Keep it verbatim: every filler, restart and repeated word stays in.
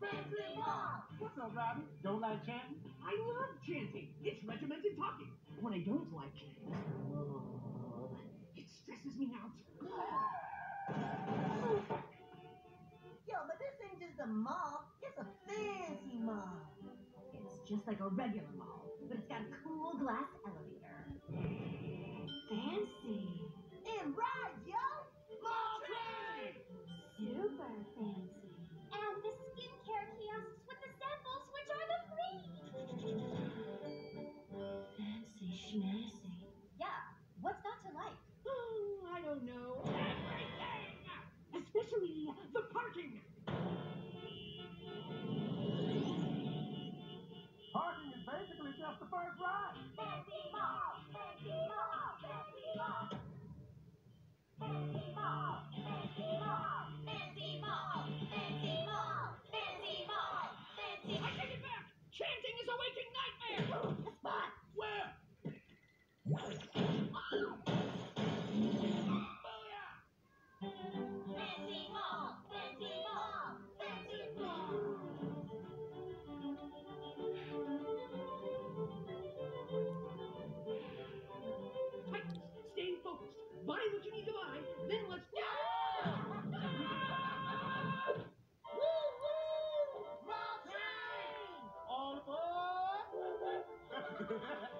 Fancy Mall. What's up, Robbie? Don't like chanting? I love chanting. It's regimented talking. What I don't like, oh, it stresses me out. Yo, but this ain't just a mall. It's a fancy mall. It's just like a regular mall, but it's got a cool glass elevator. Fancy. And rides, yo! Mall train! Super fancy. And the skincare kiosks with the samples, which are the free. Fancy schmancy. Yeah, what's not to like? Oh, I don't know. Everything! Especially the parking. Parking is basically just the first ride. Fancy Mall! Fancy Mall! Fancy Mall! Fancy Mall! Fancy Mall! Fancy Mall! Fancy Mall! Fancy Mall! Fancy I take it back. Chanting is a waking nightmare. The spot! Where? Fancy Mall! Fancy Mall! Fancy Mall! Titans, stay focused. Buy what you need to buy, then let's go! Woo woo! Mall train! All aboard!